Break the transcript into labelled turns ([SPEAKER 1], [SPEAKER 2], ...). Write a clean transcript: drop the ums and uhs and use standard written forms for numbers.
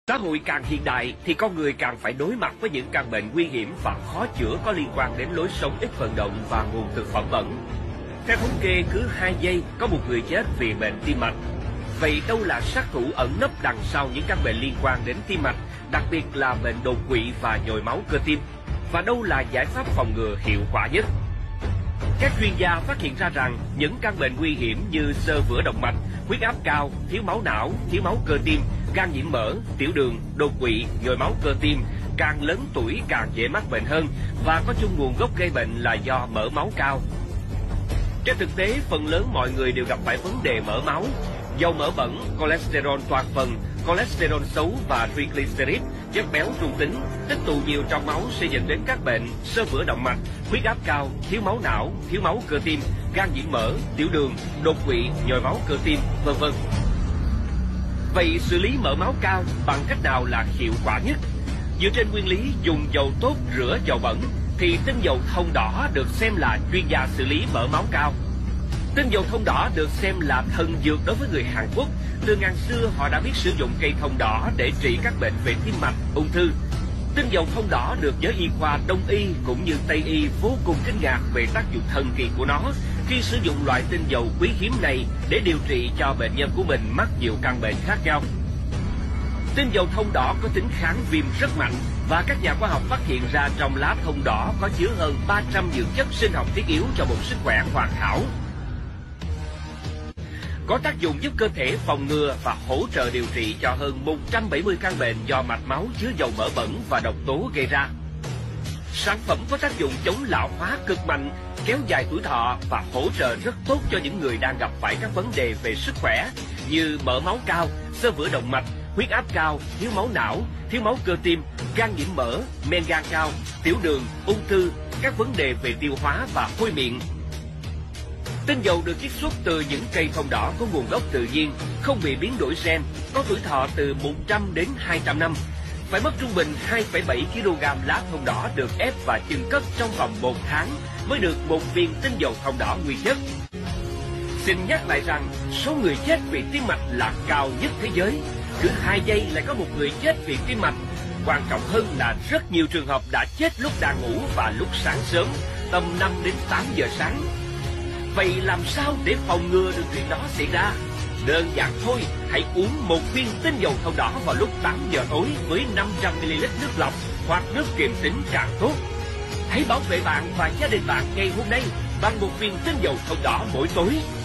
[SPEAKER 1] Xã hội càng hiện đại thì con người càng phải đối mặt với những căn bệnh nguy hiểm và khó chữa có liên quan đến lối sống ít vận động và nguồn thực phẩm bẩn. Theo thống kê, cứ 2 giây có một người chết vì bệnh tim mạch. Vậy đâu là sát thủ ẩn nấp đằng sau những căn bệnh liên quan đến tim mạch, đặc biệt là bệnh đột quỵ và nhồi máu cơ tim? Và đâu là giải pháp phòng ngừa hiệu quả nhất? Các chuyên gia phát hiện ra rằng những căn bệnh nguy hiểm như xơ vữa động mạch, huyết áp cao, thiếu máu não, thiếu máu cơ tim, gan nhiễm mỡ, tiểu đường, đột quỵ, nhồi máu cơ tim càng lớn tuổi càng dễ mắc bệnh hơn và có chung nguồn gốc gây bệnh là do mỡ máu cao. Trên thực tế, phần lớn mọi người đều gặp phải vấn đề mỡ máu. Dầu mỡ bẩn, cholesterol toàn phần, cholesterol xấu và triglycerid, chất béo trung tính, tích tụ nhiều trong máu sẽ dẫn đến các bệnh xơ vữa động mạch, huyết áp cao, thiếu máu não, thiếu máu cơ tim, gan nhiễm mỡ, tiểu đường, đột quỵ, nhồi máu cơ tim, v.v. Vậy xử lý mỡ máu cao bằng cách nào là hiệu quả nhất? Dựa trên nguyên lý dùng dầu tốt rửa dầu bẩn, thì tinh dầu thông đỏ được xem là chuyên gia xử lý mỡ máu cao. Tinh dầu thông đỏ được xem là thần dược đối với người Hàn Quốc. Từ ngàn xưa họ đã biết sử dụng cây thông đỏ để trị các bệnh về tim mạch, ung thư. Tinh dầu thông đỏ được giới y khoa Đông y cũng như Tây y vô cùng kinh ngạc về tác dụng thần kỳ của nó khi sử dụng loại tinh dầu quý hiếm này để điều trị cho bệnh nhân của mình mắc nhiều căn bệnh khác nhau. Tinh dầu thông đỏ có tính kháng viêm rất mạnh và các nhà khoa học phát hiện ra trong lá thông đỏ có chứa hơn 300 dưỡng chất sinh học thiết yếu cho một sức khỏe hoàn hảo. Có tác dụng giúp cơ thể phòng ngừa và hỗ trợ điều trị cho hơn 170 căn bệnh do mạch máu chứa dầu mỡ bẩn và độc tố gây ra. Sản phẩm có tác dụng chống lão hóa cực mạnh, kéo dài tuổi thọ và hỗ trợ rất tốt cho những người đang gặp phải các vấn đề về sức khỏe như mỡ máu cao, xơ vữa động mạch, huyết áp cao, thiếu máu não, thiếu máu cơ tim, gan nhiễm mỡ, men gan cao, tiểu đường, ung thư, các vấn đề về tiêu hóa và hôi miệng. Tinh dầu được chiết xuất từ những cây thông đỏ có nguồn gốc tự nhiên, không bị biến đổi gen, có tuổi thọ từ 100 đến 200 năm. Phải mất trung bình 2,7 kg lá thông đỏ được ép và chưng cất trong vòng 1 tháng mới được một viên tinh dầu thông đỏ nguyên chất. Xin nhắc lại rằng số người chết vì tim mạch là cao nhất thế giới. Cứ 2 giây lại có một người chết vì tim mạch. Quan trọng hơn là rất nhiều trường hợp đã chết lúc đang ngủ và lúc sáng sớm, tầm 5 đến 8 giờ sáng. Vậy làm sao để phòng ngừa được chuyện đó xảy ra? Đơn giản thôi, hãy uống một viên tinh dầu thông đỏ vào lúc 8 giờ tối với 500ml nước lọc hoặc nước kiềm tính càng tốt. Hãy bảo vệ bạn và gia đình bạn ngày hôm nay bằng một viên tinh dầu thông đỏ mỗi tối.